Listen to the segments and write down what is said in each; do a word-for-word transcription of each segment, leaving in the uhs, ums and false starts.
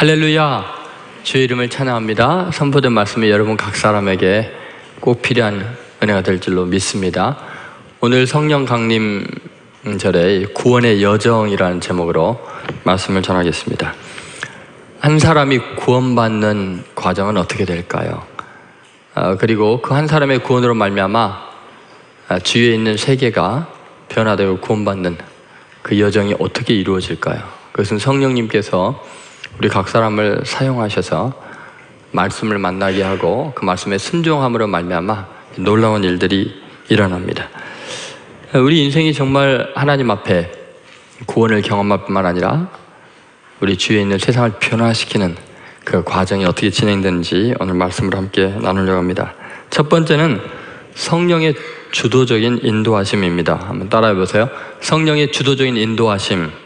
할렐루야, 주의 이름을 찬양합니다. 선포된 말씀이 여러분 각 사람에게 꼭 필요한 은혜가 될 줄로 믿습니다. 오늘 성령 강림절에 구원의 여정이라는 제목으로 말씀을 전하겠습니다. 한 사람이 구원받는 과정은 어떻게 될까요? 어, 그리고 그 한 사람의 구원으로 말미암아 주위에 있는 세계가 변화되고 구원받는 그 여정이 어떻게 이루어질까요? 그것은 성령님께서 우리 각 사람을 사용하셔서 말씀을 만나게 하고 그 말씀에 순종함으로 말미암아 놀라운 일들이 일어납니다. 우리 인생이 정말 하나님 앞에 구원을 경험할 뿐만 아니라 우리 주위에 있는 세상을 변화시키는 그 과정이 어떻게 진행되는지 오늘 말씀을 함께 나누려고 합니다. 첫 번째는 성령의 주도적인 인도하심입니다. 한번 따라해 보세요. 성령의 주도적인 인도하심.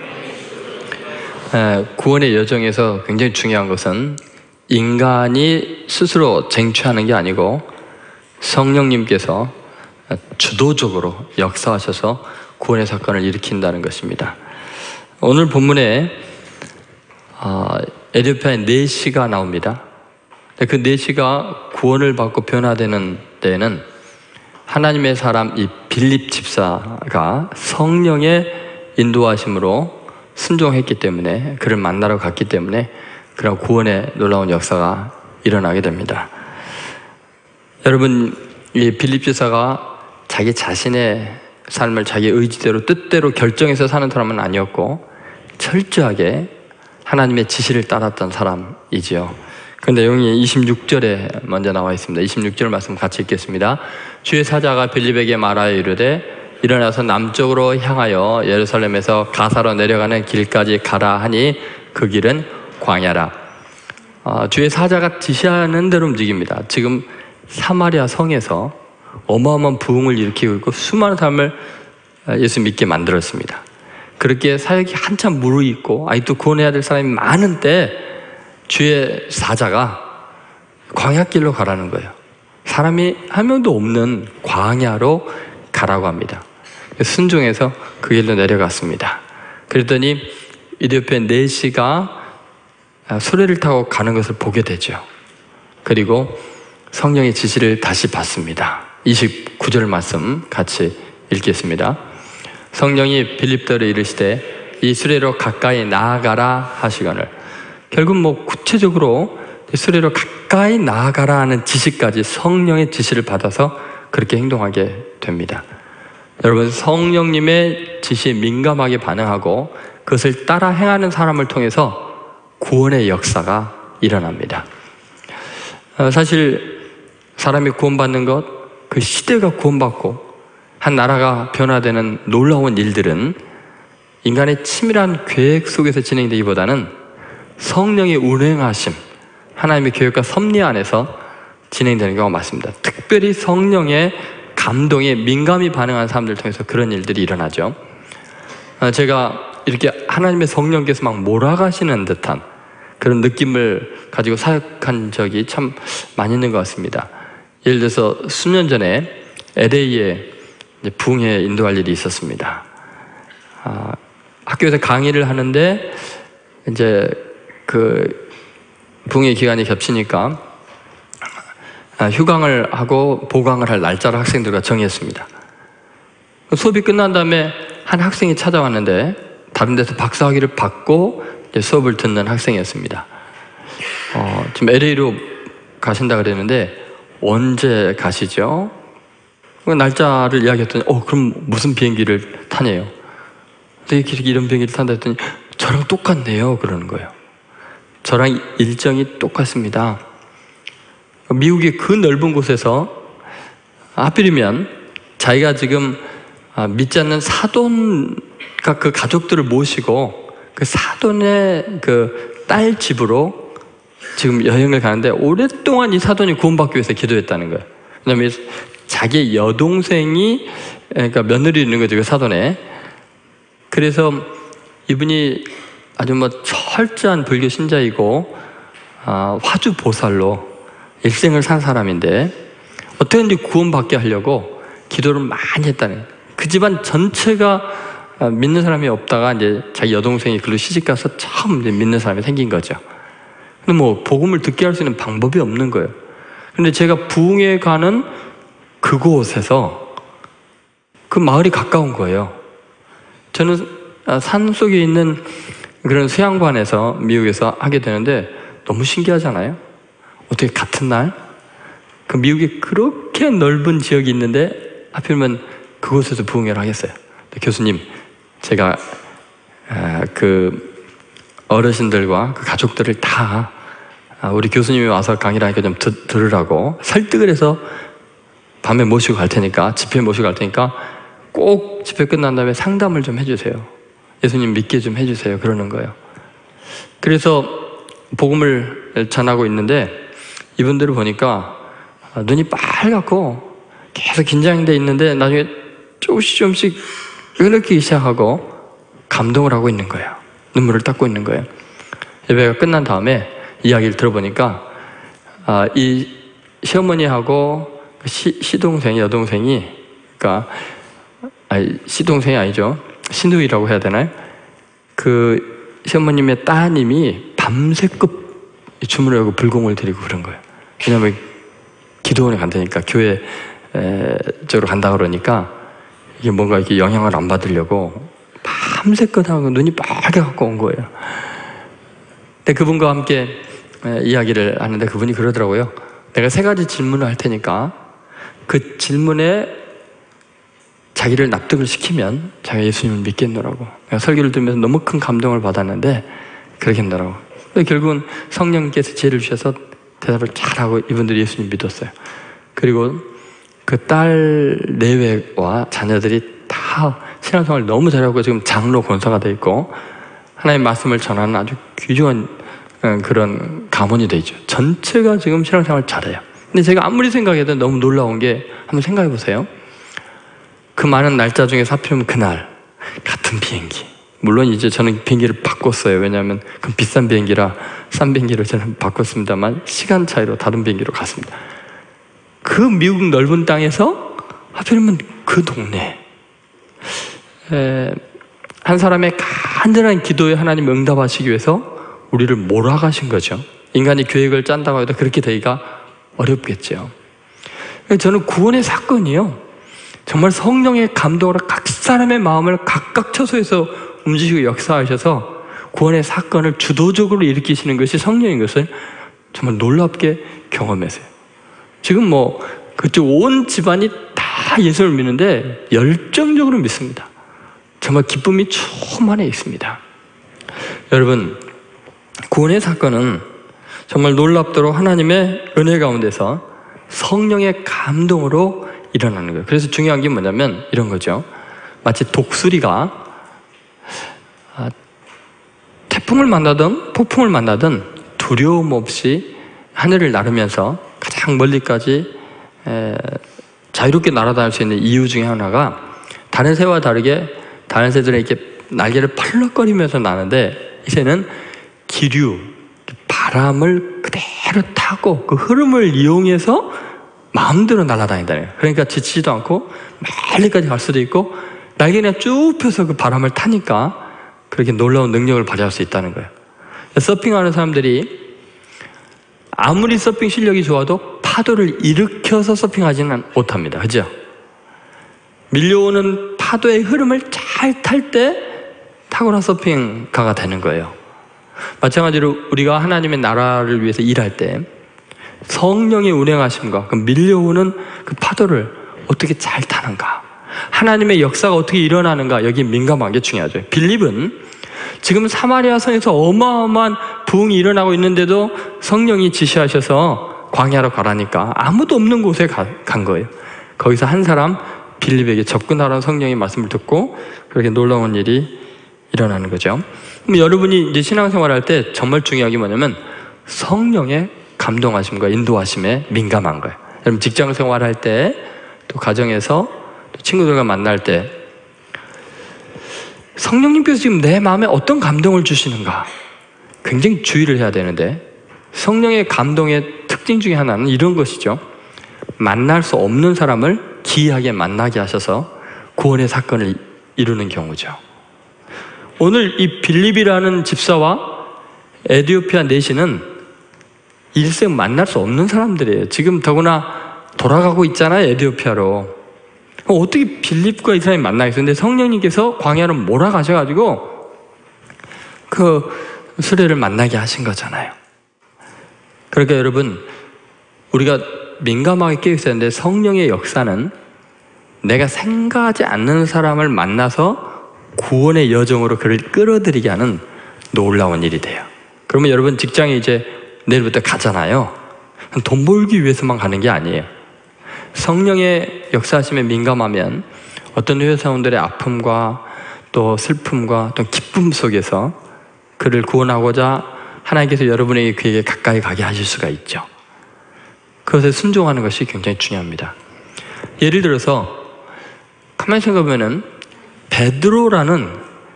구원의 여정에서 굉장히 중요한 것은 인간이 스스로 쟁취하는 게 아니고 성령님께서 주도적으로 역사하셔서 구원의 사건을 일으킨다는 것입니다. 오늘 본문에 에디오피아의 내시가 나옵니다. 그 내시가 구원을 받고 변화되는 데에는 하나님의 사람 이 빌립 집사가 성령의 인도하심으로 순종했기 때문에, 그를 만나러 갔기 때문에 그런 구원의 놀라운 역사가 일어나게 됩니다. 여러분, 이 빌립 집사가 자기 자신의 삶을 자기 의지대로 뜻대로 결정해서 사는 사람은 아니었고 철저하게 하나님의 지시를 따랐던 사람이지요. 그 내용이 이십육 절에 먼저 나와 있습니다. 이십육 절 말씀 같이 읽겠습니다. 주의 사자가 빌립에게 말하여 이르되 일어나서 남쪽으로 향하여 예루살렘에서 가사로 내려가는 길까지 가라 하니 그 길은 광야라. 어, 주의 사자가 지시하는 대로 움직입니다. 지금 사마리아 성에서 어마어마한 부흥을 일으키고 있고 수많은 사람을 예수 믿게 만들었습니다. 그렇게 사역이 한참 무르익고 아직도 구원해야 될 사람이 많은데 주의 사자가 광야길로 가라는 거예요. 사람이 한 명도 없는 광야로 가라고 합니다. 순종해서 그 길로 내려갔습니다. 그랬더니 에디오피아 내시가 수레를 타고 가는 것을 보게 되죠. 그리고 성령의 지시를 다시 받습니다. 이십구 절 말씀 같이 읽겠습니다. 성령이 빌립더를 이르시되 이 수레로 가까이 나아가라 하시거늘. 결국 뭐 구체적으로 수레로 가까이 나아가라 하는 지시까지 성령의 지시를 받아서 그렇게 행동하게 됩니다. 여러분, 성령님의 지시에 민감하게 반응하고 그것을 따라 행하는 사람을 통해서 구원의 역사가 일어납니다. 사실 사람이 구원받는 것, 그 시대가 구원받고 한 나라가 변화되는 놀라운 일들은 인간의 치밀한 계획 속에서 진행되기보다는 성령의 운행하심, 하나님의 계획과 섭리 안에서 진행되는 경우가 많습니다. 특별히 성령의 감동에 민감히 반응한 사람들 통해서 그런 일들이 일어나죠. 제가 이렇게 하나님의 성령께서 막 몰아가시는 듯한 그런 느낌을 가지고 사역한 적이 참 많이 있는 것 같습니다. 예를 들어서 수년 전에 엘에이에 부흥회 인도할 일이 있었습니다. 아, 학교에서 강의를 하는데 이제 그 부흥회 기간이 겹치니까 휴강을 하고 보강을 할 날짜를 학생들과 정했습니다. 수업이 끝난 다음에 한 학생이 찾아왔는데 다른 데서 박사학위를 받고 수업을 듣는 학생이었습니다. 어, 지금 엘에이로 가신다 그랬는데 언제 가시죠? 날짜를 이야기했더니 어 그럼 무슨 비행기를 타네요. 이렇게 이런 비행기를 탄다 했더니 저랑 똑같네요 그러는 거예요. 저랑 일정이 똑같습니다. 미국의 그 넓은 곳에서 하필이면 자기가 지금 믿지 않는 사돈과 그 가족들을 모시고 그 사돈의 그 딸 집으로 지금 여행을 가는데 오랫동안 이 사돈이 구원받기 위해서 기도했다는 거예요. 왜냐하면 자기의 여동생이 그러니까 며느리 있는 거죠, 그 사돈에. 그래서 이분이 아주 뭐 철저한 불교 신자이고 아, 화주 보살로 일생을 산 사람인데 어떻게든지 구원받게 하려고 기도를 많이 했다는 거예요. 그 집안 전체가 믿는 사람이 없다가 이제 자기 여동생이 글로 시집가서 처음 이제 믿는 사람이 생긴 거죠. 근데 뭐 복음을 듣게 할 수 있는 방법이 없는 거예요. 근데 제가 부흥회 가는 그곳에서 그 마을이 가까운 거예요. 저는 산 속에 있는 그런 수양관에서 미국에서 하게 되는데 너무 신기하잖아요. 어떻게 같은 날 그 미국에 그렇게 넓은 지역이 있는데 하필이면 그곳에서 부흥회를 하겠어요. 교수님, 제가 그 어르신들과 그 가족들을 다 우리 교수님이 와서 강의를 하니까 좀 드, 들으라고 설득을 해서 밤에 모시고 갈 테니까, 집회 모시고 갈 테니까 꼭 집회 끝난 다음에 상담을 좀 해주세요. 예수님 믿게 좀 해주세요. 그러는 거예요. 그래서 복음을 전하고 있는데 이분들을 보니까 눈이 빨갛고 계속 긴장돼 있는데 나중에 조금씩 조금씩 흐느끼기 시작하고 감동을 하고 있는 거예요. 눈물을 닦고 있는 거예요. 예배가 끝난 다음에 이야기를 들어보니까 아, 이 시어머니하고 시, 시동생이 여동생이 그러니까 아니, 시동생이 아니죠. 시누이라고 해야 되나요? 그 시어머님의 따님이 밤새급 주문을 하고 불공을 드리고 그런 거예요. 왜냐하면 기도원에 간다니까, 교회 쪽으로 간다 그러니까 이게 뭔가 이렇게 영향을 안 받으려고 밤새껏 하고 눈이 빨개 갖고 온 거예요. 근데 그분과 함께 이야기를 하는데 그분이 그러더라고요. 내가 세 가지 질문을 할 테니까 그 질문에 자기를 납득을 시키면 자기가 예수님을 믿겠노라고. 내가 설교를 들으면서 너무 큰 감동을 받았는데 그러겠노라고. 결국은 성령께서 지혜를 주셔서 대답을 잘하고 이분들이 예수님 믿었어요. 그리고 그 딸 내외와 자녀들이 다 신앙생활을 너무 잘하고 지금 장로 권사가 돼 있고 하나님의 말씀을 전하는 아주 귀중한 그런 가문이 돼 있죠. 전체가 지금 신앙생활을 잘해요. 근데 제가 아무리 생각해도 너무 놀라운 게 한번 생각해 보세요. 그 많은 날짜 중에서 하필이면 그날 같은 비행기, 물론 이제 저는 비행기를 바꿨어요. 왜냐하면 그 비싼 비행기라 싼 비행기로 저는 바꿨습니다만 시간 차이로 다른 비행기로 갔습니다. 그 미국 넓은 땅에서 하필이면 그 동네 에, 한 사람의 간절한 기도에 하나님 응답하시기 위해서 우리를 몰아가신 거죠. 인간이 계획을 짠다고 해도 그렇게 되기가 어렵겠죠. 저는 구원의 사건이요, 정말 성령의 감동으로 각 사람의 마음을 각각 처소에서 움직이고 역사하셔서 구원의 사건을 주도적으로 일으키시는 것이 성령인 것을 정말 놀랍게 경험했어요. 지금 뭐 그쪽 온 집안이 다 예수를 믿는데 열정적으로 믿습니다. 정말 기쁨이 충만해 있습니다. 여러분, 구원의 사건은 정말 놀랍도록 하나님의 은혜 가운데서 성령의 감동으로 일어나는 거예요. 그래서 중요한 게 뭐냐면 이런 거죠. 마치 독수리가 태풍을 만나든 폭풍을 만나든 두려움 없이 하늘을 나르면서 가장 멀리까지 자유롭게 날아다닐 수 있는 이유 중에 하나가, 다른 새와 다르게 다른 새들은 이렇게 날개를 펄럭거리면서 나는데 이 새는 기류, 바람을 그대로 타고 그 흐름을 이용해서 마음대로 날아다닌다는 거예요. 그러니까 지치지도 않고 멀리까지 갈 수도 있고 날개는 쭉 펴서 그 바람을 타니까 그렇게 놀라운 능력을 발휘할 수 있다는 거예요. 서핑하는 사람들이 아무리 서핑 실력이 좋아도 파도를 일으켜서 서핑하지는 못합니다. 그죠? 밀려오는 파도의 흐름을 잘 탈 때 탁월한 서핑가가 되는 거예요. 마찬가지로 우리가 하나님의 나라를 위해서 일할 때 성령의 운행하심과 그 밀려오는 그 파도를 어떻게 잘 타는가, 하나님의 역사가 어떻게 일어나는가, 여기 민감한 게 중요하죠. 빌립은 지금 사마리아 성에서 어마어마한 부흥이 일어나고 있는데도 성령이 지시하셔서 광야로 가라니까 아무도 없는 곳에 가, 간 거예요. 거기서 한 사람 빌립에게 접근하라는 성령의 말씀을 듣고 그렇게 놀라운 일이 일어나는 거죠. 그럼 여러분이 이제 신앙생활 할 때 정말 중요한 게 뭐냐면 성령의 감동하심과 인도하심에 민감한 거예요. 여러분 직장 생활할 때, 또 가정에서, 또 친구들과 만날 때 성령님께서 지금 내 마음에 어떤 감동을 주시는가 굉장히 주의를 해야 되는데, 성령의 감동의 특징 중에 하나는 이런 것이죠. 만날 수 없는 사람을 기이하게 만나게 하셔서 구원의 사건을 이루는 경우죠. 오늘 이 빌립이라는 집사와 에티오피아 내시는 일생 만날 수 없는 사람들이에요. 지금 더구나 돌아가고 있잖아요, 에티오피아로. 어떻게 빌립과 이 사람이 만나겠어요? 근데 성령님께서 광야로 몰아가셔가지고 그 수레를 만나게 하신 거잖아요. 그러니까 여러분, 우리가 민감하게 깨어 있어야 하는데, 성령의 역사는 내가 생각하지 않는 사람을 만나서 구원의 여정으로 그를 끌어들이게 하는 놀라운 일이 돼요. 그러면 여러분, 직장에 이제 내일부터 가잖아요. 돈 벌기 위해서만 가는 게 아니에요. 성령의 역사하심에 민감하면 어떤 회사원들의 아픔과 또 슬픔과 또 기쁨 속에서 그를 구원하고자 하나님께서 여러분에게 그에게 가까이 가게 하실 수가 있죠. 그것에 순종하는 것이 굉장히 중요합니다. 예를 들어서 가만히 생각해보면 베드로라는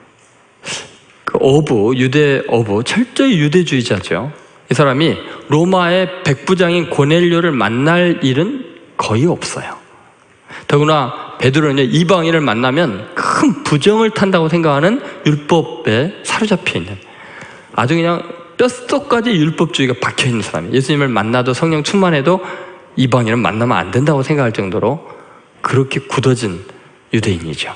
그 어부, 유대 어부, 철저히 유대주의자죠. 이 사람이 로마의 백부장인 고넬료를 만날 일은 거의 없어요. 더구나 베드로는 이방인을 만나면 큰 부정을 탄다고 생각하는 율법에 사로잡혀 있는, 아주 그냥 뼛속까지 율법주의가 박혀있는 사람이에요. 예수님을 만나도 성령 충만해도 이방인은 만나면 안 된다고 생각할 정도로 그렇게 굳어진 유대인이죠.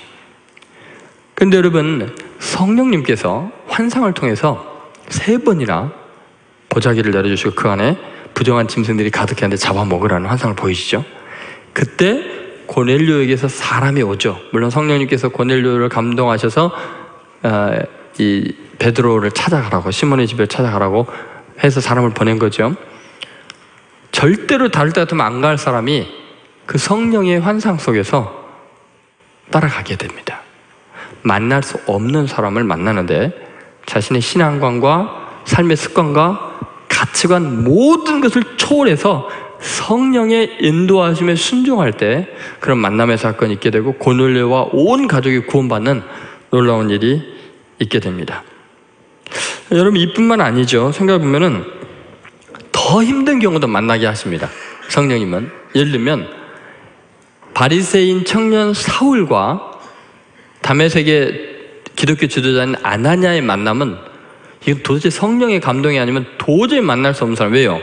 그런데 여러분, 성령님께서 환상을 통해서 세 번이나 보자기를 내려주시고 그 안에 부정한 짐승들이 가득했는데 잡아먹으라는 환상을 보이시죠. 그때 고넬료에게서 사람이 오죠. 물론 성령님께서 고넬료를 감동하셔서 어, 이 베드로를 찾아가라고, 시몬의 집에 찾아가라고 해서 사람을 보낸 거죠. 절대로 다를 때 같으면 안 갈 사람이 그 성령의 환상 속에서 따라가게 됩니다. 만날 수 없는 사람을 만나는데 자신의 신앙관과 삶의 습관과 가치관 모든 것을 초월해서 성령의 인도하심에 순종할 때 그런 만남의 사건이 있게 되고 고넬료와 온 가족이 구원받는 놀라운 일이 있게 됩니다. 여러분, 이뿐만 아니죠. 생각해보면 더 힘든 경우도 만나게 하십니다. 성령님은. 예를 들면 바리새인 청년 사울과 다메섹의 기독교 지도자인 아나니아의 만남은 이건 도대체 성령의 감동이 아니면 도저히 만날 수 없는 사람. 왜요?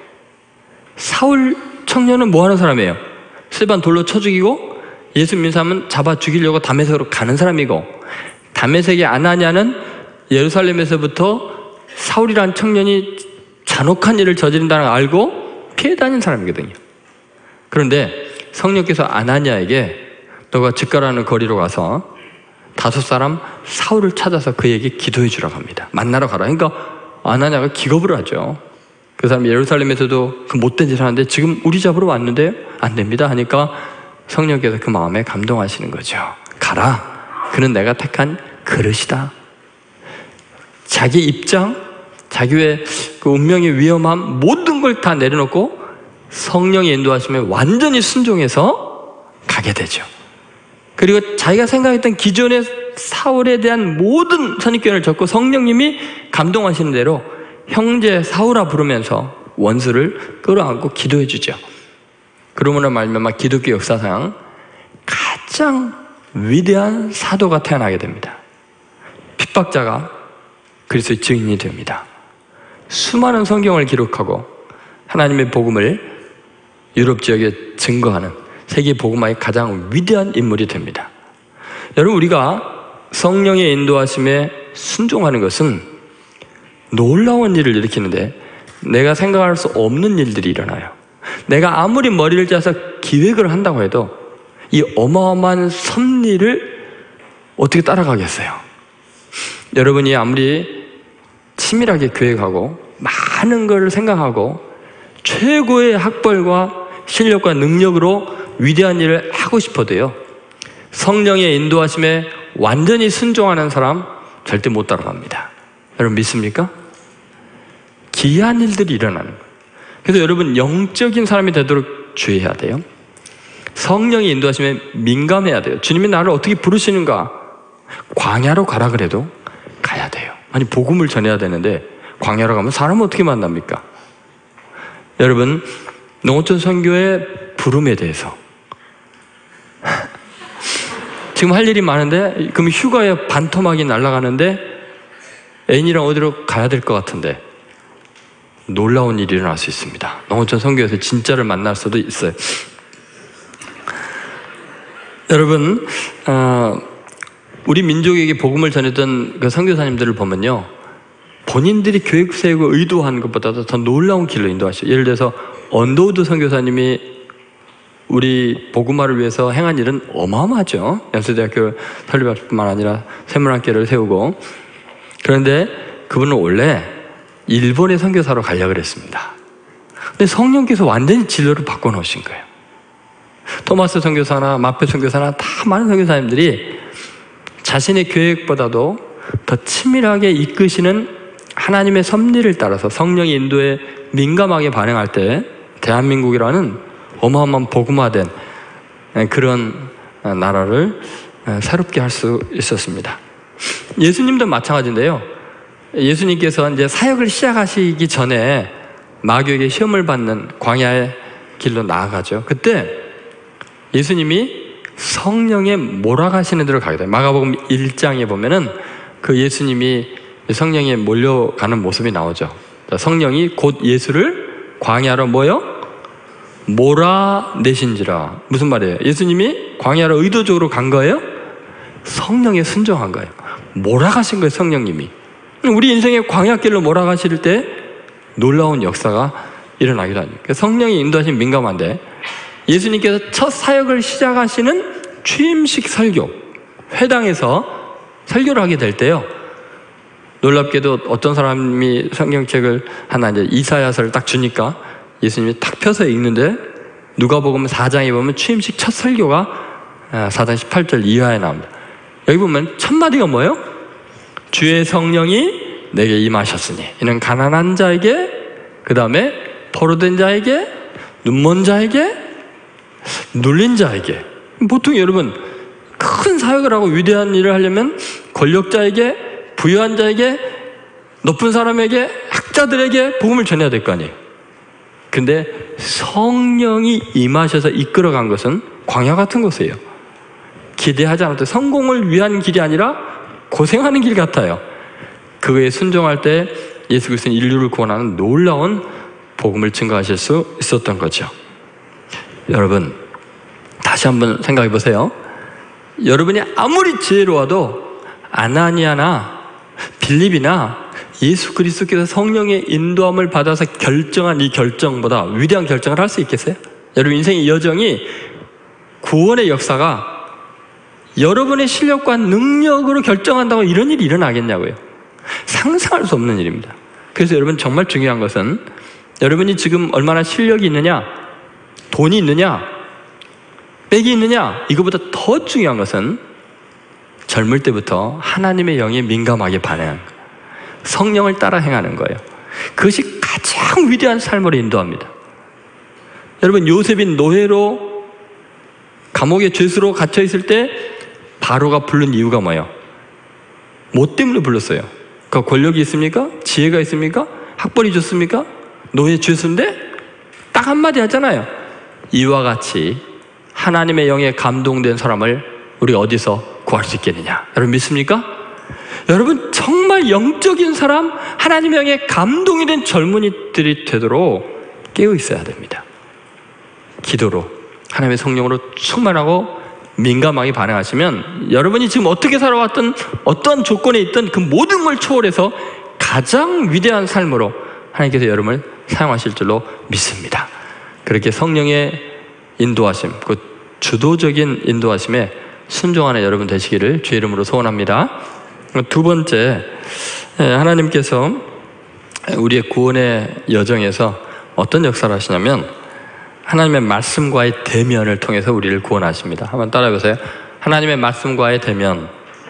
사울 청년은 뭐 하는 사람이에요? 스데반 돌로 쳐 죽이고 예수 믿는 사람은 잡아 죽이려고 다메섹으로 가는 사람이고, 다메섹의 아나니아는 예루살렘에서부터 사울이라는 청년이 잔혹한 일을 저지른다는 걸 알고 피해 다닌 사람이거든요. 그런데 성령께서 아나니아에게 너가 집 가라는 거리로 가서 다섯 사람 사울을 찾아서 그에게 기도해 주라고 합니다. 만나러 가라. 그러니까 아나니아가 기겁을 하죠. 그 사람이 예루살렘에서도 그 못된 짓을 하는데 지금 우리 잡으러 왔는데 안 됩니다 하니까 성령께서 그 마음에 감동하시는 거죠. 가라. 그는 내가 택한 그릇이다. 자기 입장, 자기의 그 운명의 위험함 모든 걸 다 내려놓고 성령의 인도하심에 완전히 순종해서 가게 되죠. 그리고 자기가 생각했던 기존의 사울에 대한 모든 선입견을 접고 성령님이 감동하시는 대로 형제 사울아 부르면서 원수를 끌어안고 기도해 주죠. 그러므로 말미암아 기독교 역사상 가장 위대한 사도가 태어나게 됩니다. 핍박자가 그리스도의 증인이 됩니다. 수많은 성경을 기록하고 하나님의 복음을 유럽 지역에 증거하는 세계 복음화의 가장 위대한 인물이 됩니다. 여러분, 우리가 성령의 인도하심에 순종하는 것은 놀라운 일을 일으키는데 내가 생각할 수 없는 일들이 일어나요. 내가 아무리 머리를 짜서 기획을 한다고 해도 이 어마어마한 섭리를 어떻게 따라가겠어요? 여러분이 아무리 치밀하게 계획하고 많은 걸 생각하고 최고의 학벌과 실력과 능력으로 위대한 일을 하고 싶어도요, 성령의 인도하심에 완전히 순종하는 사람 절대 못 따라갑니다. 여러분 믿습니까? 기이한 일들이 일어나는 거예요. 그래서 여러분 영적인 사람이 되도록 주의해야 돼요. 성령의 인도하심에 민감해야 돼요. 주님이 나를 어떻게 부르시는가? 광야로 가라 그래도 가야 돼요. 아니 복음을 전해야 되는데 광야로 가면 사람은 어떻게 만납니까? 여러분, 농어촌 선교의 부름에 대해서 지금 할 일이 많은데, 그럼 휴가에 반토막이 날아가는데 애인이랑 어디로 가야 될 것 같은데 놀라운 일이 일어날 수 있습니다. 농어촌 선교에서 진짜를 만날 수도 있어요. 여러분, 어, 우리 민족에게 복음을 전했던 그 선교사님들을 보면요, 본인들이 계획 세우고 의도한 것보다도 더 놀라운 길로 인도하시죠. 예를 들어서 언더우드 선교사님이 우리 복음화를 위해서 행한 일은 어마어마하죠. 연세대학교 설립할 뿐만 아니라 세문학교를 세우고. 그런데 그분은 원래 일본의 선교사로 가려고 했습니다. 근데 성령께서 완전히 진로를 바꿔놓으신 거예요. 토마스 선교사나 마페 선교사나 다 많은 선교사님들이 자신의 계획보다도 더 치밀하게 이끄시는 하나님의 섭리를 따라서 성령의 인도에 민감하게 반응할 때 대한민국이라는 어마어마한 복음화된 그런 나라를 새롭게 할 수 있었습니다. 예수님도 마찬가지인데요. 예수님께서 이제 사역을 시작하시기 전에 마귀에게 시험을 받는 광야의 길로 나아가죠. 그때 예수님이 성령에 몰아가시는 데로 가게 돼요. 마가복음 일 장에 보면은 그 예수님이 성령에 몰려가는 모습이 나오죠. 성령이 곧 예수를 광야로 뭐요? 몰아내신지라. 무슨 말이에요? 예수님이 광야로 의도적으로 간 거예요? 성령에 순종한 거예요. 몰아가신 거예요, 성령님이. 우리 인생의 광야길로 몰아가실 때 놀라운 역사가 일어나기도 합니다. 성령이 인도하시면 민감한데, 예수님께서 첫 사역을 시작하시는 취임식 설교, 회당에서 설교를 하게 될 때요, 놀랍게도 어떤 사람이 성경책을 하나 이제 이사야서를 딱 주니까 예수님이 탁 펴서 읽는데, 누가복음 사 장에 보면 취임식 첫 설교가 사 장 십팔 절 이하에 나옵니다. 여기 보면 첫 마디가 뭐예요? 주의 성령이 내게 임하셨으니 이는 가난한 자에게, 그 다음에 포로된 자에게, 눈먼 자에게, 눌린 자에게. 보통 여러분 큰 사역을 하고 위대한 일을 하려면 권력자에게, 부유한 자에게, 높은 사람에게, 학자들에게 복음을 전해야 될 거 아니에요. 근데 성령이 임하셔서 이끌어간 것은 광야 같은 곳이에요. 기대하지 않았던 성공을 위한 길이 아니라 고생하는 길 같아요. 그거에 순종할 때 예수 그리스도는 인류를 구원하는 놀라운 복음을 증거하실 수 있었던 거죠. 여러분, 다시 한번 생각해 보세요. 여러분이 아무리 지혜로워도 아나니아나 빌립이나 예수 그리스도께서 성령의 인도함을 받아서 결정한 이 결정보다 위대한 결정을 할 수 있겠어요? 여러분 인생의 여정이, 구원의 역사가 여러분의 실력과 능력으로 결정한다고 이런 일이 일어나겠냐고요. 상상할 수 없는 일입니다. 그래서 여러분 정말 중요한 것은, 여러분이 지금 얼마나 실력이 있느냐, 돈이 있느냐, 빽이 있느냐, 이거보다 더 중요한 것은 젊을 때부터 하나님의 영에 민감하게 반응하는 거예요. 성령을 따라 행하는 거예요. 그것이 가장 위대한 삶으로 인도합니다. 여러분, 요셉이 노예로 감옥의 죄수로 갇혀 있을 때 바로가 부른 이유가 뭐예요? 뭐 때문에 불렀어요? 그 권력이 있습니까? 지혜가 있습니까? 학벌이 좋습니까? 노예 죄수인데 딱 한마디 하잖아요. 이와 같이 하나님의 영에 감동된 사람을 우리가 어디서 구할 수 있겠느냐? 여러분 믿습니까? 여러분 정말 영적인 사람, 하나님의 영에 감동이 된 젊은이들이 되도록 깨어 있어야 됩니다. 기도로, 하나님의 성령으로 충만하고 민감하게 반응하시면 여러분이 지금 어떻게 살아왔던 어떤 조건에 있던 그 모든 걸 초월해서 가장 위대한 삶으로 하나님께서 여러분을 사용하실 줄로 믿습니다. 그렇게 성령의 인도하심, 그 주도적인 인도하심에 순종하는 여러분 되시기를 주의 이름으로 소원합니다. 두 번째, 하나님께서 우리의 구원의 여정에서 어떤 역사를 하시냐면 하나님의 말씀과의 대면을 통해서 우리를 구원하십니다. 한번 따라해보세요. 하나님의 말씀과의 대면.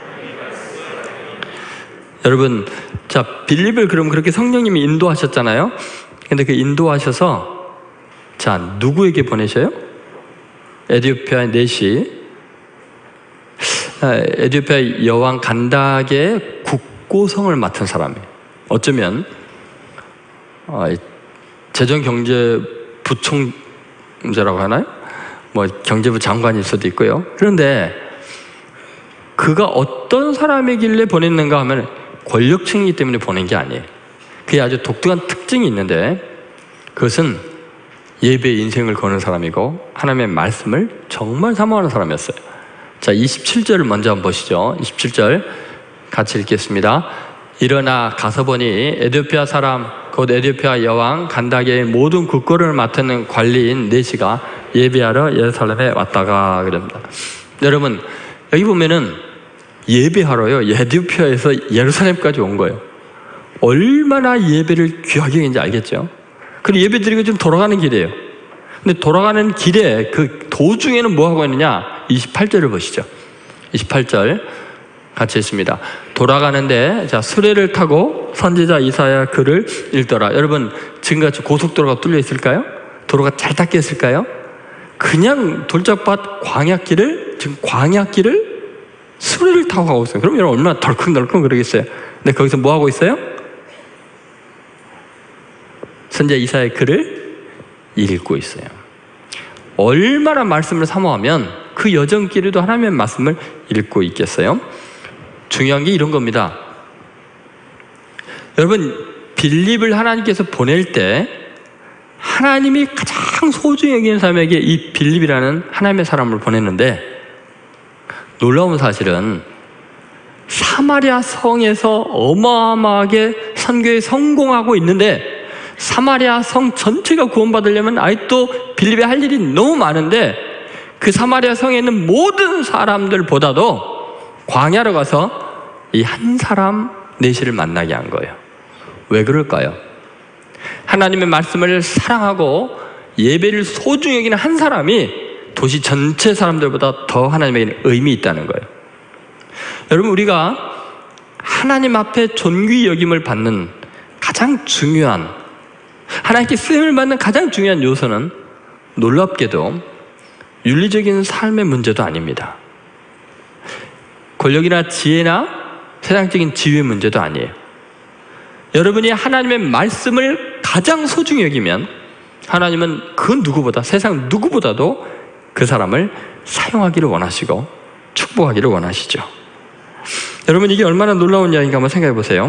여러분, 자, 빌립을 그럼 그렇게 성령님이 인도하셨잖아요. 근데 그 인도하셔서 자, 누구에게 보내셔요? 에티오피아의 내시, 에티오피아 여왕 간닥의 국고성을 맡은 사람이에요. 어쩌면 재정경제부총재라고 하나요? 뭐 경제부 장관일 수도 있고요. 그런데 그가 어떤 사람이길래 보냈는가 하면 권력층이기 때문에 보낸 게 아니에요. 그게 아주 독특한 특징이 있는데 그것은 예배의 인생을 거는 사람이고 하나님의 말씀을 정말 사모하는 사람이었어요. 자, 이십칠 절을 먼저 한번 보시죠. 이십칠 절 같이 읽겠습니다. 일어나 가서 보니 에디오피아 사람 곧 에디오피아 여왕 간다게의 모든 국거를 맡는 관리인 네시가 예배하러 예루살렘에 왔다가 그럽니다. 여러분 여기 보면은 예배하러요 에디오피아에서 예루살렘까지 온 거예요. 얼마나 예배를 귀하게 했는지 알겠죠? 그리고 예배 드리고 좀 돌아가는 길이에요. 근데 돌아가는 길에 그 도중에는 뭐 하고 있느냐? 이십팔 절을 보시죠. 이십팔 절 같이 있습니다. 돌아가는데 자 수레를 타고 선지자 이사야 글을 읽더라. 여러분 지금같이 고속도로가 뚫려 있을까요? 도로가 잘 닦여 있을까요? 그냥 돌짝밭 광야길을 지금 광야길을 수레를 타고 가고 있어요. 그럼 여러분 얼마나 덜컹덜컹 그러겠어요. 근데 거기서 뭐 하고 있어요? 선지자 이사야의 글을 읽고 있어요. 얼마나 말씀을 사모하면 그 여정길에도 하나님의 말씀을 읽고 있겠어요? 중요한 게 이런 겁니다. 여러분 빌립을 하나님께서 보낼 때 하나님이 가장 소중히 여기는 사람에게 이 빌립이라는 하나님의 사람을 보냈는데 놀라운 사실은 사마리아 성에서 어마어마하게 선교에 성공하고 있는데 사마리아 성 전체가 구원받으려면 아직도 빌립이 할 일이 너무 많은데 그 사마리아 성에 있는 모든 사람들보다도 광야로 가서 이 한 사람 네시를 만나게 한 거예요. 왜 그럴까요? 하나님의 말씀을 사랑하고 예배를 소중히 여기는 한 사람이 도시 전체 사람들보다 더 하나님에게는 의미 있다는 거예요. 여러분 우리가 하나님 앞에 존귀 여김을 받는 가장 중요한 하나님께 쓰임을 받는 가장 중요한 요소는 놀랍게도 윤리적인 삶의 문제도 아닙니다. 권력이나 지혜나 세상적인 지위의 문제도 아니에요. 여러분이 하나님의 말씀을 가장 소중히 여기면 하나님은 그 누구보다 세상 누구보다도 그 사람을 사용하기를 원하시고 축복하기를 원하시죠. 여러분 이게 얼마나 놀라운 이야기인가 한번 생각해 보세요.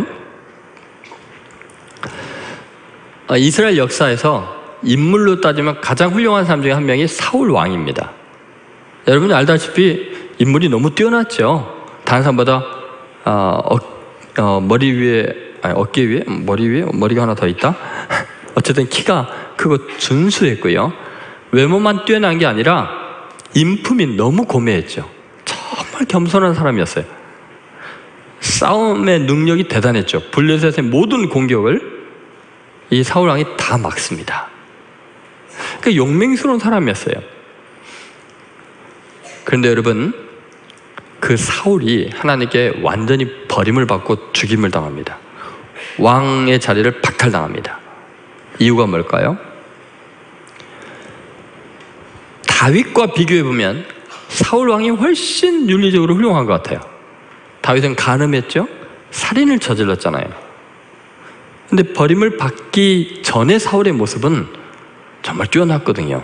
이스라엘 역사에서 인물로 따지면 가장 훌륭한 사람 중에 한 명이 사울 왕입니다. 여러분이 알다시피 인물이 너무 뛰어났죠. 다른 사람보다 어, 어, 어, 머리 위에 아니, 어깨 위에 머리 위에 머리가 하나 더 있다. 어쨌든 키가 크고 준수했고요. 외모만 뛰어난 게 아니라 인품이 너무 고매했죠. 정말 겸손한 사람이었어요. 싸움의 능력이 대단했죠. 블레셋의 모든 공격을 이 사울 왕이 다 막습니다. 그러니까 용맹스러운 사람이었어요. 그런데 여러분 그 사울이 하나님께 완전히 버림을 받고 죽임을 당합니다. 왕의 자리를 박탈당합니다. 이유가 뭘까요? 다윗과 비교해보면 사울 왕이 훨씬 윤리적으로 훌륭한 것 같아요. 다윗은 간음했죠? 살인을 저질렀잖아요. 근데 버림을 받기 전에 사울의 모습은 정말 뛰어났거든요.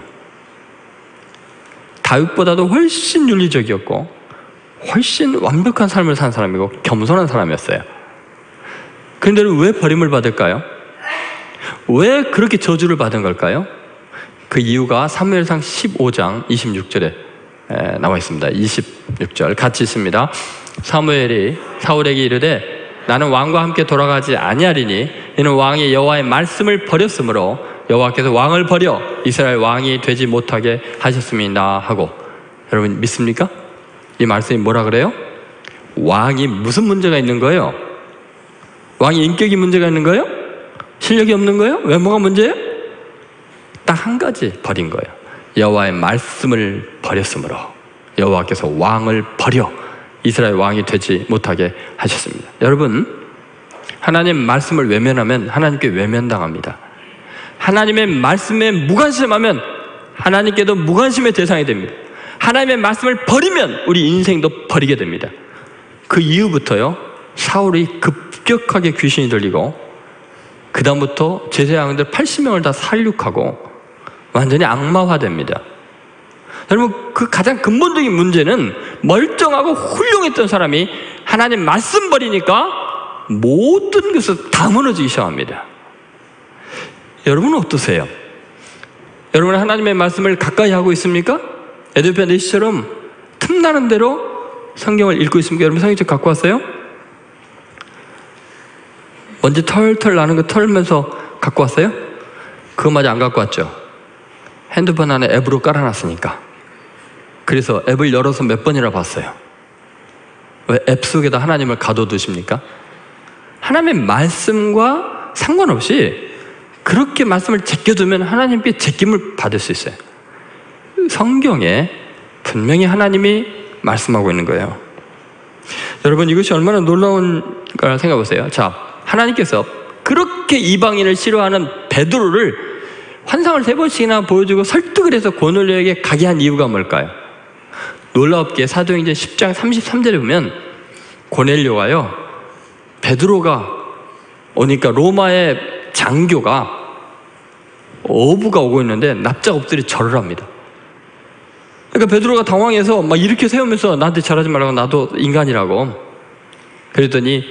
다윗보다도 훨씬 윤리적이었고 훨씬 완벽한 삶을 산 사람이고 겸손한 사람이었어요. 그런데 왜 버림을 받을까요? 왜 그렇게 저주를 받은 걸까요? 그 이유가 사무엘상 십오 장 이십육 절에 나와 있습니다. 이십육 절 같이 있습니다. 사무엘이 사울에게 이르되 나는 왕과 함께 돌아가지 아니하리니 이는 왕이 여호와의 말씀을 버렸으므로 여호와께서 왕을 버려 이스라엘 왕이 되지 못하게 하셨습니다 하고, 여러분 믿습니까? 이 말씀이 뭐라 그래요? 왕이 무슨 문제가 있는 거예요? 왕이 인격이 문제가 있는 거예요? 실력이 없는 거예요? 외모가 문제예요? 딱 한 가지 버린 거예요. 여호와의 말씀을 버렸으므로 여호와께서 왕을 버려 이스라엘 왕이 되지 못하게 하셨습니다. 여러분 하나님 말씀을 외면하면 하나님께 외면당합니다. 하나님의 말씀에 무관심하면 하나님께도 무관심의 대상이 됩니다. 하나님의 말씀을 버리면 우리 인생도 버리게 됩니다. 그 이후부터요 사울이 급격하게 귀신이 들리고 그 다음부터 제사장들 팔십 명을 다 살육하고 완전히 악마화됩니다. 여러분, 그 가장 근본적인 문제는 멀쩡하고 훌륭했던 사람이 하나님 말씀 버리니까 모든 것을 다 무너지기 시작합니다. 여러분은 어떠세요? 여러분은 하나님의 말씀을 가까이 하고 있습니까? 에드피아 내시처럼 틈나는 대로 성경을 읽고 있습니까? 여러분 성경책 갖고 왔어요? 먼지 털털 나는 거 털면서 갖고 왔어요? 그거마저 안 갖고 왔죠? 핸드폰 안에 앱으로 깔아놨으니까. 그래서 앱을 열어서 몇 번이나 봤어요. 왜 앱 속에다 하나님을 가둬두십니까? 하나님의 말씀과 상관없이 그렇게 말씀을 제껴두면 하나님께 제낌을 받을 수 있어요. 성경에 분명히 하나님이 말씀하고 있는 거예요. 여러분, 이것이 얼마나 놀라운가 생각해 보세요. 자, 하나님께서 그렇게 이방인을 싫어하는 베드로를 환상을 세 번씩이나 보여주고 설득을 해서 고넬료에게 가게 한 이유가 뭘까요? 놀랍게 사도행전 십 장 삼십삼 절에 보면 고넬료가요, 베드로가 오니까 로마의 장교가 어부가 오고 있는데 납작업들이 절을 합니다. 그러니까 베드로가 당황해서 막 이렇게 세우면서 나한테 절하지 말라고, 나도 인간이라고. 그랬더니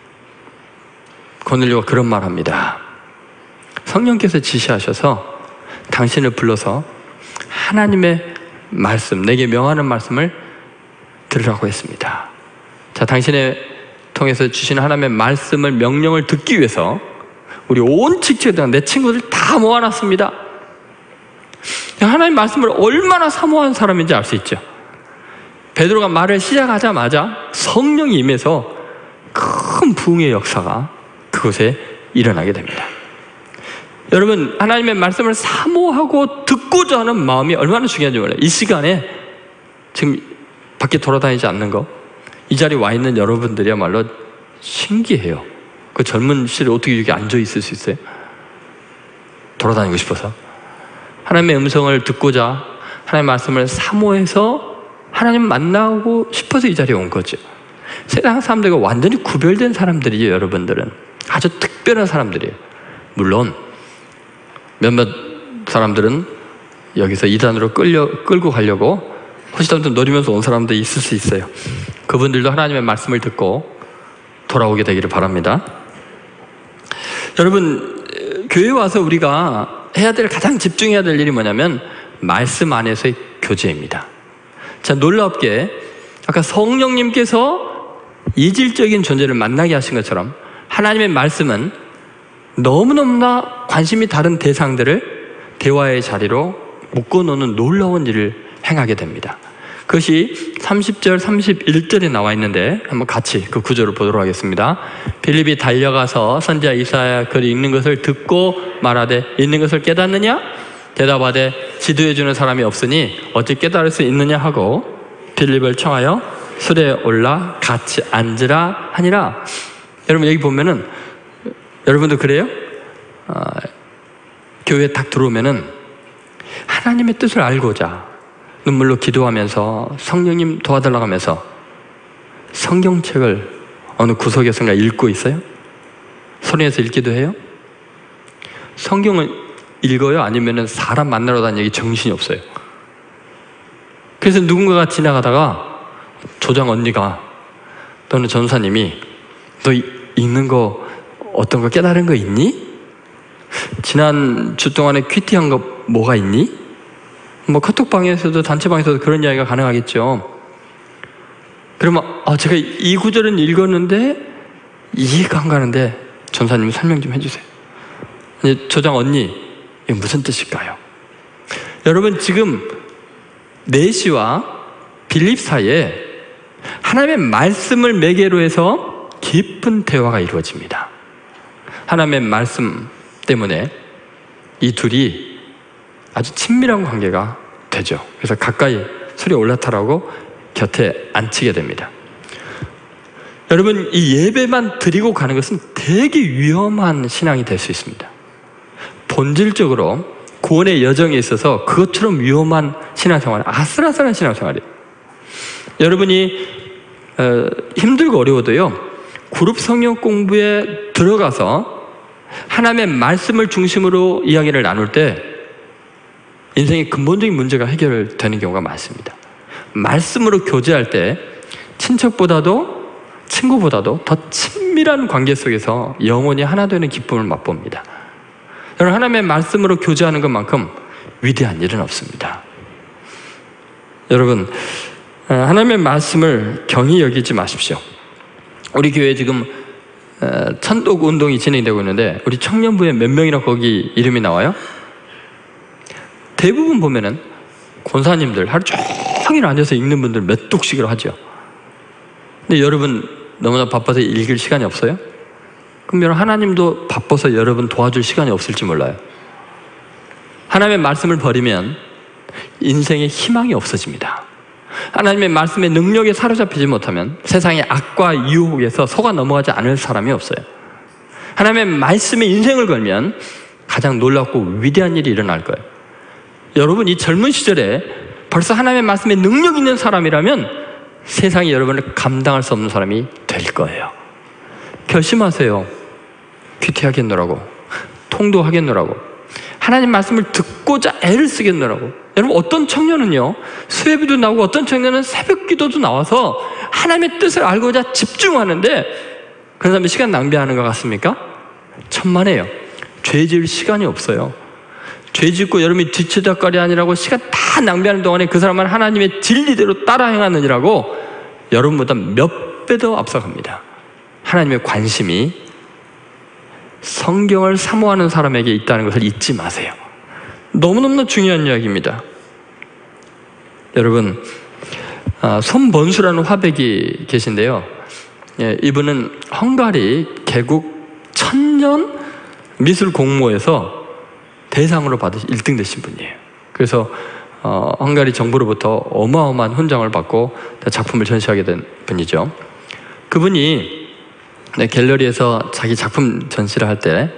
고넬료가 그런 말 합니다. 성령께서 지시하셔서 당신을 불러서 하나님의 말씀, 내게 명하는 말씀을 들으라고 했습니다. 자, 당신의 통해서 주시는 하나님의 말씀을, 명령을 듣기 위해서 우리 온 직책들, 내 친구들 다 모아놨습니다. 하나님 말씀을 얼마나 사모한 사람인지 알 수 있죠. 베드로가 말을 시작하자마자 성령이 임해서 큰 부흥의 역사가 그곳에 일어나게 됩니다. 여러분, 하나님의 말씀을 사모하고 듣고자 하는 마음이 얼마나 중요한지 몰라요. 이 시간에 지금 밖에 돌아다니지 않는 거, 이 자리에 와 있는 여러분들이야말로 신기해요. 그 젊은 시절에 어떻게 여기 앉아 있을 수 있어요? 돌아다니고 싶어서. 하나님의 음성을 듣고자, 하나님의 말씀을 사모해서 하나님 만나고 싶어서 이 자리에 온 거죠. 세상 사람들과 완전히 구별된 사람들이죠. 여러분들은 아주 특별한 사람들이에요. 물론 몇몇 사람들은 여기서 이단으로 끌려, 끌고 가려고 호시탐탐 노리면서 온 사람들이 있을 수 있어요. 그분들도 하나님의 말씀을 듣고 돌아오게 되기를 바랍니다. 여러분, 교회 와서 우리가 해야 될, 가장 집중해야 될 일이 뭐냐면 말씀 안에서의 교제입니다. 자, 놀랍게 아까 성령님께서 이질적인 존재를 만나게 하신 것처럼 하나님의 말씀은 너무너무나 관심이 다른 대상들을 대화의 자리로 묶어놓는 놀라운 일을 행하게 됩니다. 그것이 삼십 절 삼십일 절에 나와 있는데 한번 같이 그 구절을 보도록 하겠습니다. 빌립이 달려가서 선지자 이사야 글이 읽는 것을 듣고 말하되 읽는 것을 깨닫느냐? 대답하되 지도해 주는 사람이 없으니 어찌 깨달을 수 있느냐 하고 빌립을 청하여 술에 올라 같이 앉으라 하니라. 여러분, 여기 보면은 여러분도 그래요? 어, 교회에 딱 들어오면은 하나님의 뜻을 알고자 눈물로 기도하면서 성령님 도와달라고 하면서 성경책을 어느 구석에선가 읽고 있어요? 소리내서 읽기도 해요? 성경을 읽어요? 아니면은 사람 만나러 다니기 정신이 없어요? 그래서 누군가가 지나가다가 조장 언니가 또는 전사님이 너 읽는 거 어떤 거 깨달은 거 있니? 지난 주 동안에 큐티한 거 뭐가 있니? 뭐 카톡방에서도 단체방에서도 그런 이야기가 가능하겠죠. 그러면 아, 제가 이 구절은 읽었는데 이해가 안 가는데 전사님 설명 좀 해주세요. 조장 언니, 이게 무슨 뜻일까요? 여러분, 지금 내시와 빌립 사이에 하나님의 말씀을 매개로 해서 깊은 대화가 이루어집니다. 하나님의 말씀 때문에 이 둘이 아주 친밀한 관계가 되죠. 그래서 가까이 술에 올라타라고 곁에 앉히게 됩니다. 여러분, 이 예배만 드리고 가는 것은 되게 위험한 신앙이 될 수 있습니다. 본질적으로 구원의 여정에 있어서 그것처럼 위험한 신앙생활, 아슬아슬한 신앙생활이에요. 여러분이 어, 힘들고 어려워도요, 그룹 성경 공부에 들어가서 하나님의 말씀을 중심으로 이야기를 나눌 때 인생의 근본적인 문제가 해결되는 경우가 많습니다. 말씀으로 교제할 때 친척보다도 친구보다도 더 친밀한 관계 속에서 영혼이 하나 되는 기쁨을 맛봅니다. 여러분, 하나님의 말씀으로 교제하는 것만큼 위대한 일은 없습니다. 여러분, 하나님의 말씀을 경히 여기지 마십시오. 우리 교회에 지금 천독 운동이 진행되고 있는데 우리 청년부에 몇 명이나 거기 이름이 나와요? 대부분 보면은 권사님들 하루 종일 앉아서 읽는 분들 몇 독씩을 하죠. 근데 여러분 너무나 바빠서 읽을 시간이 없어요? 그럼 여러분, 하나님도 바빠서 여러분 도와줄 시간이 없을지 몰라요. 하나님의 말씀을 버리면 인생의 희망이 없어집니다. 하나님의 말씀의 능력에 사로잡히지 못하면 세상의 악과 유혹에서 속아 넘어가지 않을 사람이 없어요. 하나님의 말씀에 인생을 걸면 가장 놀랍고 위대한 일이 일어날 거예요. 여러분, 이 젊은 시절에 벌써 하나님의 말씀에 능력 있는 사람이라면 세상이 여러분을 감당할 수 없는 사람이 될 거예요. 결심하세요. 큐티하겠노라고, 통도하겠노라고, 하나님 말씀을 듣고자 애를 쓰겠노라고. 여러분, 어떤 청년은요 수혜비도 나오고 어떤 청년은 새벽기도도 나와서 하나님의 뜻을 알고자 집중하는데 그런 사람이 시간 낭비하는 것 같습니까? 천만에요. 죄 지을 시간이 없어요. 죄 짓고 여러분이 뒤치다거리 아니라고 시간 다 낭비하는 동안에 그 사람은 하나님의 진리대로 따라 행하느니라고 여러분보다 몇 배 더 앞서갑니다. 하나님의 관심이 성경을 사모하는 사람에게 있다는 것을 잊지 마세요. 너무너무 중요한 이야기입니다. 여러분, 손번수라는 화백이 계신데요, 예, 이분은 헝가리 개국 천년 미술 공모에서 대상으로 받으신 일 등 되신 분이에요. 그래서 어, 헝가리 정부로부터 어마어마한 훈장을 받고 작품을 전시하게 된 분이죠. 그분이 네, 갤러리에서 자기 작품 전시를 할 때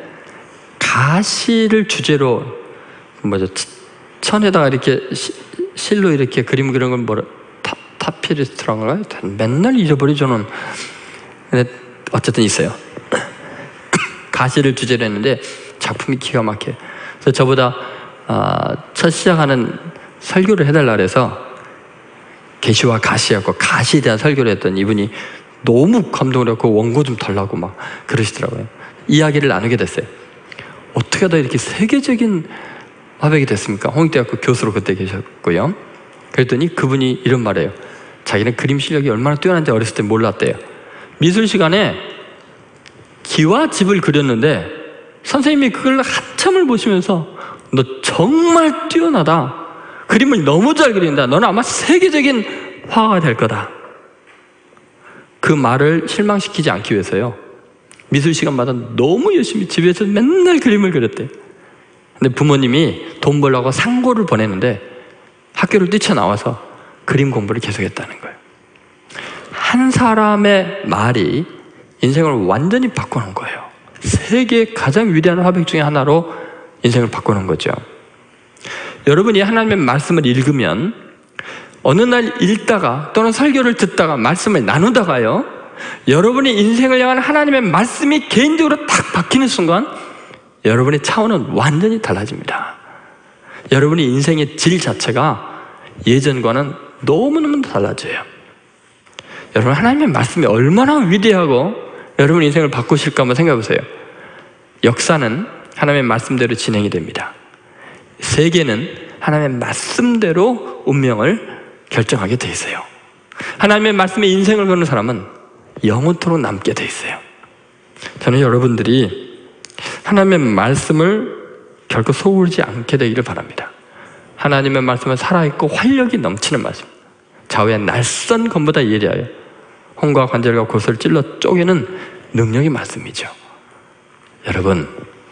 가시를 주제로 뭐죠, 천에다가 이렇게 시, 실로 이렇게 그림 그리는 건 뭐라, 타, 타피리스트라는 거 맨날 잊어버리죠 저는. 근데 어쨌든 있어요. 가시를 주제로 했는데 작품이 기가 막혀요. 그래서 저보다 어, 첫 시작하는 설교를 해달라 그래서 계시와 가시하고 가시에 대한 설교를 했던 이분이 너무 감동을 했고 원고 좀 달라고 막 그러시더라고요. 이야기를 나누게 됐어요. 어떻게 하다 이렇게 세계적인 화백이 됐습니까? 홍익대학교 교수로 그때 계셨고요. 그랬더니 그분이 이런 말이에요. 자기는 그림 실력이 얼마나 뛰어난지 어렸을 때 몰랐대요. 미술 시간에 기와 집을 그렸는데 선생님이 그걸 한참을 보시면서 너 정말 뛰어나다. 그림을 너무 잘 그린다. 너는 아마 세계적인 화가가 될 거다. 그 말을 실망시키지 않기 위해서요, 미술 시간마다 너무 열심히 집에서 맨날 그림을 그렸대요. 근데 부모님이 돈 벌려고 상고를 보내는데 학교를 뛰쳐나와서 그림 공부를 계속했다는 거예요. 한 사람의 말이 인생을 완전히 바꿔놓은 거예요. 세계 가장 위대한 화백 중에 하나로 인생을 바꿔놓은 거죠. 여러분이 하나님의 말씀을 읽으면 어느 날 읽다가 또는 설교를 듣다가 말씀을 나누다가요, 여러분의 인생을 향한 하나님의 말씀이 개인적으로 딱 박히는 순간 여러분의 차원은 완전히 달라집니다. 여러분의 인생의 질 자체가 예전과는 너무너무 달라져요. 여러분, 하나님의 말씀이 얼마나 위대하고 여러분 인생을 바꾸실까 한번 생각해 보세요. 역사는 하나님의 말씀대로 진행이 됩니다. 세계는 하나님의 말씀대로 운명을 결정하게 돼 있어요. 하나님의 말씀에 인생을 거는 사람은 영원토록 남게 돼 있어요. 저는 여러분들이 하나님의 말씀을 결코 소홀히 않게 되기를 바랍니다. 하나님의 말씀은 살아있고 활력이 넘치는 말씀, 좌우의 날선 검보다 예리하여 혼과 관절과 골수를 찔러 쪼개는 능력의 말씀이죠. 여러분,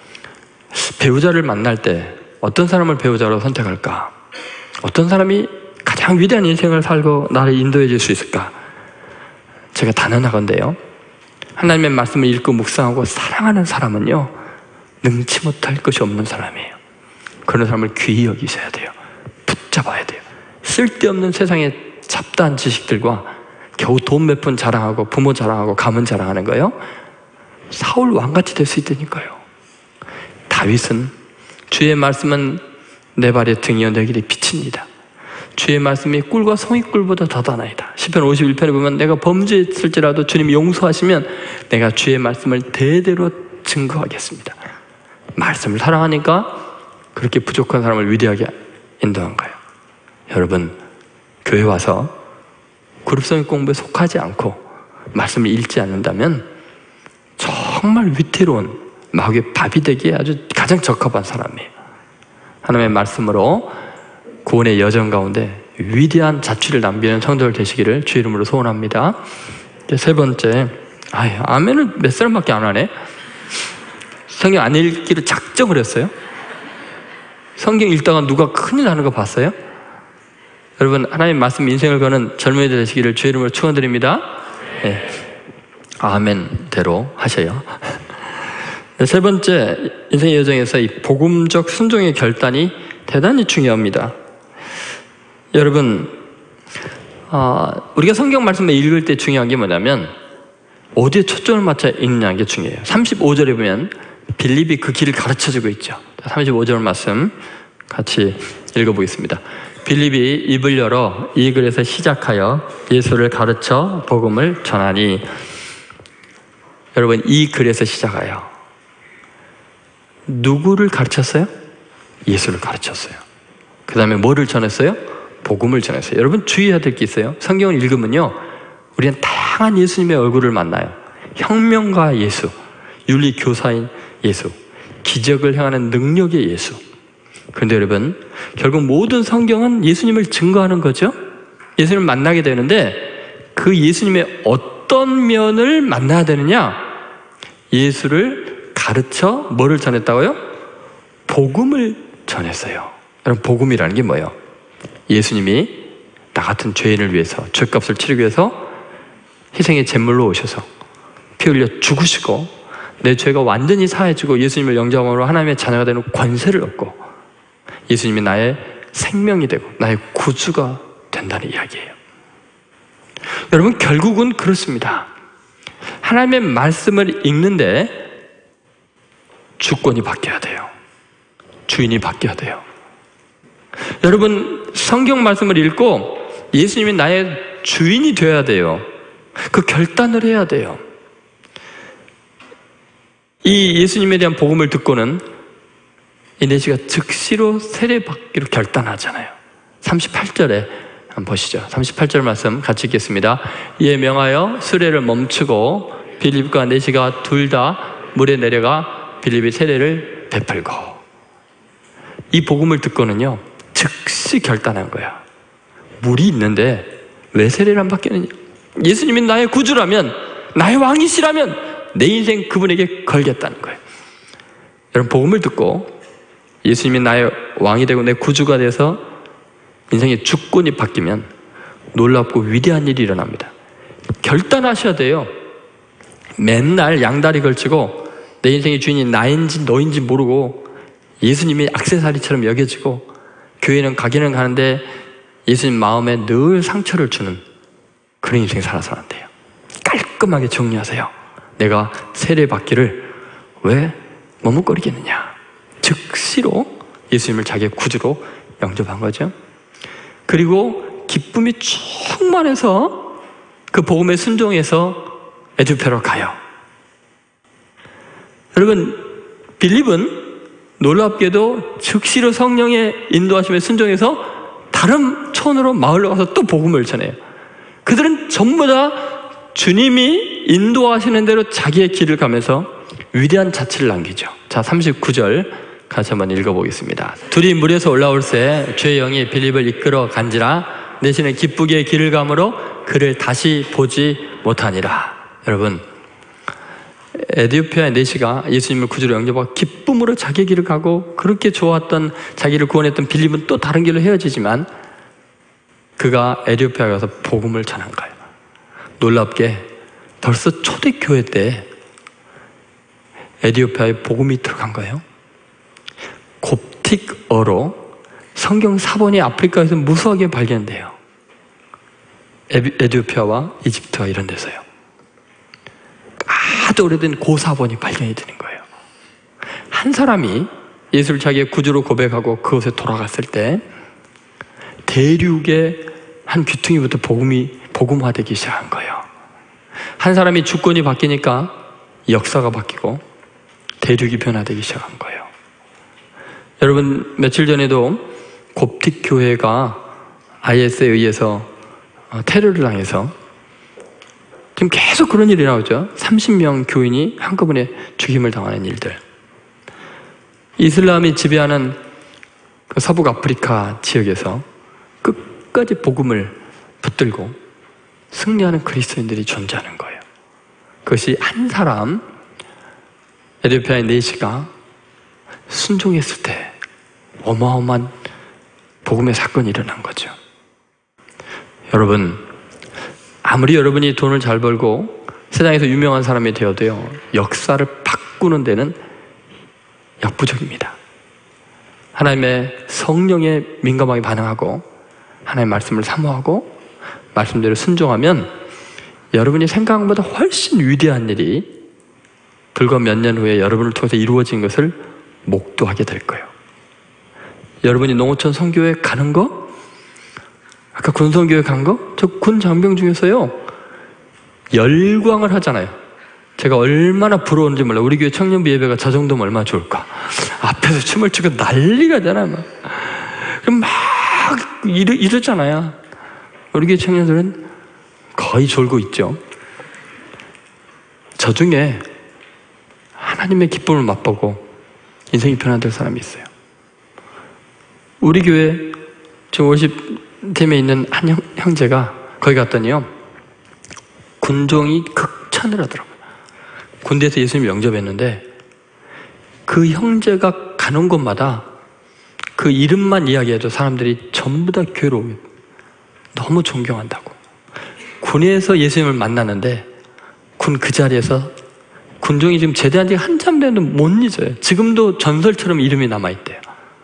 배우자를 만날 때 어떤 사람을 배우자로 선택할까? 어떤 사람이 가장 위대한 인생을 살고 나를 인도해 줄 수 있을까? 제가 단언하건대요, 하나님의 말씀을 읽고 묵상하고 사랑하는 사람은요, 능치 못할 것이 없는 사람이에요. 그런 사람을 귀히 여기셔야 돼요. 붙잡아야 돼요. 쓸데없는 세상의 잡다한 지식들과 겨우 돈 몇 푼 자랑하고 부모 자랑하고 가문 자랑하는 거예요, 사울 왕같이 될 수 있다니까요. 다윗은 주의 말씀은 내 발의 등이여 내 길이 빛입니다. 주의 말씀이 꿀과 송이꿀보다 더다나이다. 시편 오십일 편에 보면 내가 범죄했을지라도 주님이 용서하시면 내가 주의 말씀을 대대로 증거하겠습니다. 말씀을 사랑하니까 그렇게 부족한 사람을 위대하게 인도한 거예요. 여러분, 교회 와서 그룹성의 공부에 속하지 않고 말씀을 읽지 않는다면 정말 위태로운 마귀의 밥이 되기에 아주 가장 적합한 사람이에요. 하나님의 말씀으로 구원의 여정 가운데 위대한 자취를 남기는 성도들 되시기를 주 이름으로 소원합니다. 세 번째, 아유, 아멘을 몇 사람밖에 안 하네. 성경 안 읽기로 작정을 했어요. 성경 읽다가 누가 큰일 나는 거 봤어요? 여러분, 하나님 말씀 인생을 거는 젊은이들 되시기를 주 이름으로 축원드립니다. 네. 아멘대로 하셔요. 세 번째, 인생의 여정에서 이 복음적 순종의 결단이 대단히 중요합니다. 여러분, 어, 우리가 성경 말씀을 읽을 때 중요한 게 뭐냐면 어디에 초점을 맞춰 읽느냐는 게 중요해요. 삼십오 절에 보면 빌립이 그 길을 가르쳐주고 있죠. 삼십오 절 말씀 같이 읽어보겠습니다. 빌립이 입을 열어 이 글에서 시작하여 예수를 가르쳐 복음을 전하니. 여러분, 이 글에서 시작하여 누구를 가르쳤어요? 예수를 가르쳤어요. 그 다음에 뭐를 전했어요? 복음을 전했어요. 여러분, 주의해야 될 게 있어요. 성경을 읽으면요, 우리는 다양한 예수님의 얼굴을 만나요. 혁명가 예수, 윤리교사인 예수, 기적을 행하는 능력의 예수. 그런데 여러분, 결국 모든 성경은 예수님을 증거하는 거죠. 예수님을 만나게 되는데 그 예수님의 어떤 면을 만나야 되느냐? 예수를 가르쳐 뭐를 전했다고요? 복음을 전했어요. 여러분, 복음이라는 게 뭐예요? 예수님이 나 같은 죄인을 위해서, 죄값을 치르기 위해서 희생의 제물로 오셔서 피 흘려 죽으시고 내 죄가 완전히 사해지고 예수님을 영접함으로 하나님의 자녀가 되는 권세를 얻고 예수님이 나의 생명이 되고 나의 구주가 된다는 이야기예요. 여러분, 결국은 그렇습니다. 하나님의 말씀을 읽는데 주권이 바뀌어야 돼요. 주인이 바뀌어야 돼요. 여러분, 성경 말씀을 읽고 예수님이 나의 주인이 되어야 돼요. 그 결단을 해야 돼요. 이 예수님에 대한 복음을 듣고는 이내시가 즉시로 세례받기로 결단하잖아요. 삼십팔 절에 한번 보시죠. 삼십팔 절 말씀 같이 읽겠습니다. 이에 명하여 수레를 멈추고 빌립과 내시가 둘 다 물에 내려가 빌립이 세례를 베풀고. 이 복음을 듣고는요 즉시 결단한 거야. 물이 있는데 왜 세례를 안 받겠느냐? 예수님이 나의 구주라면, 나의 왕이시라면 내 인생 그분에게 걸겠다는 거예요. 여러분, 복음을 듣고 예수님이 나의 왕이 되고 내 구주가 돼서 인생의 주권이 바뀌면 놀랍고 위대한 일이 일어납니다. 결단하셔야 돼요. 맨날 양다리 걸치고 내 인생의 주인이 나인지 너인지 모르고 예수님이 액세서리처럼 여겨지고 교회는 가기는 가는데 예수님 마음에 늘 상처를 주는 그런 인생 살아서는 안 돼요. 깔끔하게 정리하세요. 내가 세례받기를 왜 머뭇거리겠느냐? 즉시로 예수님을 자기의 구주로 영접한 거죠. 그리고 기쁨이 충만해서 그 복음에 순종해서 에디오피아로 가요. 여러분, 빌립은 놀랍게도 즉시로 성령의 인도하심에 순종해서 다른 촌으로 마을로 가서 또 복음을 전해요. 그들은 전부 다 주님이 인도하시는 대로 자기의 길을 가면서 위대한 자취를 남기죠. 자, 삼십구 절 같이 한번 읽어보겠습니다. 둘이 물에서 올라올새 주의 영이 빌립을 이끌어 간지라 내시는 기쁘게 길을 가므로 그를 다시 보지 못하니라. 여러분, 에디오피아의 내시가 예수님을 구주로 영접하고 기쁨으로 자기 길을 가고 그렇게 좋았던, 자기를 구원했던 빌립은 또 다른 길로 헤어지지만 그가 에디오피아에 가서 복음을 전한 거예요. 놀랍게 벌써 초대교회 때 에디오피아에 복음이 들어간 거예요. 곱틱어로 성경 사본이 아프리카에서 무수하게 발견돼요. 에디오피아와 이집트와 이런 데서요. 아주 오래된 고사본이 발견이 되는 거예요. 한 사람이 예수를 자기의 구주로 고백하고 그곳에 돌아갔을 때 대륙의 한 귀퉁이부터 복음이 복음화되기 시작한 거예요. 한 사람이 주권이 바뀌니까 역사가 바뀌고 대륙이 변화되기 시작한 거예요. 여러분, 며칠 전에도 곱틱 교회가 아이에스에 의해서 테러를 당해서 지금 계속 그런 일이 나오죠. 삼십 명 교인이 한꺼번에 죽임을 당하는 일들. 이슬람이 지배하는 그 서북 아프리카 지역에서 끝까지 복음을 붙들고 승리하는 그리스도인들이 존재하는 거예요. 그것이 한 사람, 에티오피아의 네시가 순종했을 때 어마어마한 복음의 사건이 일어난 거죠. 여러분, 아무리 여러분이 돈을 잘 벌고 세상에서 유명한 사람이 되어도요, 역사를 바꾸는 데는 역부족입니다. 하나님의 성령에 민감하게 반응하고 하나님의 말씀을 사모하고 말씀대로 순종하면 여러분이 생각한 것보다 훨씬 위대한 일이 불과 몇 년 후에 여러분을 통해서 이루어진 것을 목도하게 될 거예요. 여러분이 농어촌 선교회 가는 거, 아까 군선교회 간 거, 저 군 장병 중에서요 열광을 하잖아요. 제가 얼마나 부러운지 몰라요. 우리 교회 청년부 예배가 저 정도면 얼마나 좋을까. 앞에서 춤을 추고 난리가 잖아요. 막, 막 이러, 이러잖아요. 우리 교회 청년들은 거의 졸고 있죠. 저 중에 하나님의 기쁨을 맛보고 인생이 변화될 사람이 있어요. 우리 교회 지금 오십 팀에 있는 한 형, 형제가 거기 갔더니요, 군종이 극찬을 하더라고요. 군대에서 예수님 영접했는데 그 형제가 가는 곳마다 그 이름만 이야기해도 사람들이 전부 다 괴로워요. 너무 존경한다고. 군에서 예수님을 만나는데 군 그 자리에서 군종이 지금 제대한 지 한참 됐는데 못 잊어요. 지금도 전설처럼 이름이 남아있대요.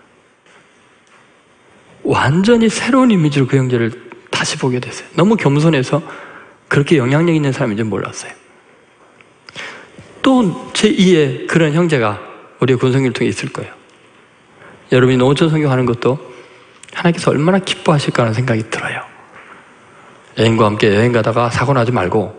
완전히 새로운 이미지로 그 형제를 다시 보게 됐어요. 너무 겸손해서 그렇게 영향력 있는 사람인지 몰랐어요. 또 제이의 그런 형제가 우리의 군성교를 통해 있을 거예요. 여러분이 농어촌 선교하는 것도 하나님께서 얼마나 기뻐하실까 하는 생각이 들어요. 여행과 함께 여행 가다가 사고 나지 말고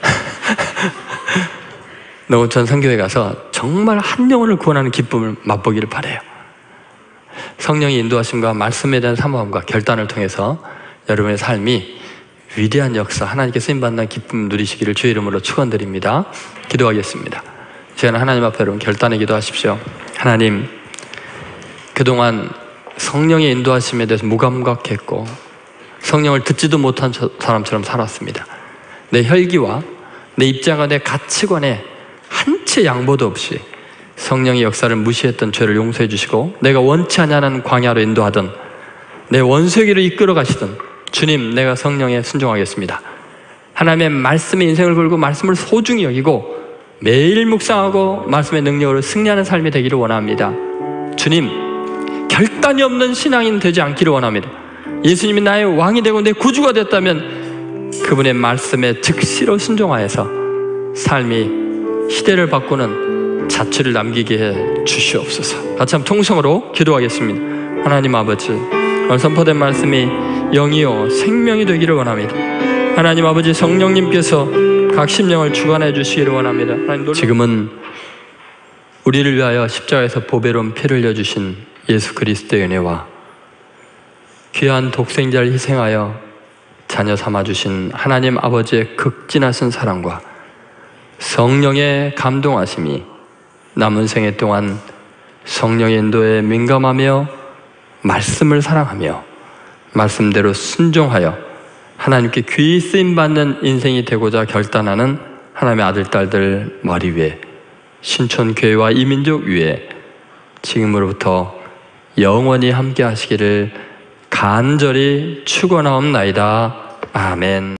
농어촌 선교에 가서 정말 한 영혼을 구원하는 기쁨을 맛보기를 바라요. 성령의 인도하심과 말씀에 대한 사모함과 결단을 통해서 여러분의 삶이 위대한 역사, 하나님께 쓰임받는 기쁨 누리시기를 주의 이름으로 축원드립니다. 기도하겠습니다. 시간 하나님 앞에 여러분 결단에 기도하십시오. 하나님, 그동안 성령의 인도하심에 대해서 무감각했고 성령을 듣지도 못한 사람처럼 살았습니다. 내 혈기와 내 입장과 내 가치관에 한 채 양보도 없이 성령의 역사를 무시했던 죄를 용서해 주시고 내가 원치 않냐는 광야로 인도하던 내 원수에게로 이끌어 가시던 주님, 내가 성령에 순종하겠습니다. 하나님의 말씀에 인생을 걸고 말씀을 소중히 여기고 매일 묵상하고 말씀의 능력으로 승리하는 삶이 되기를 원합니다. 주님, 결단이 없는 신앙인 되지 않기를 원합니다. 예수님이 나의 왕이 되고 내 구주가 됐다면 그분의 말씀에 즉시로 순종하여서 삶이 시대를 바꾸는 자취를 남기게 해 주시옵소서. 같이 한번 통성으로 기도하겠습니다. 하나님 아버지, 오늘 선포된 말씀이 영이요 생명이 되기를 원합니다. 하나님 아버지, 성령님께서 각 심령을 주관해 주시기를 원합니다. 하나님, 지금은 우리를 위하여 십자가에서 보배로운 피를 흘려주신 예수 그리스도의 은혜와 귀한 독생자를 희생하여 자녀 삼아주신 하나님 아버지의 극진하신 사랑과 성령의 감동하심이 남은 생애 동안 성령의 인도에 민감하며 말씀을 사랑하며 말씀대로 순종하여 하나님께 귀히 쓰임받는 인생이 되고자 결단하는 하나님의 아들, 딸들 머리 위에, 신촌교회와 이민족 위에 지금으로부터 영원히 함께 하시기를 간절히 축원하옵나이다. 아멘.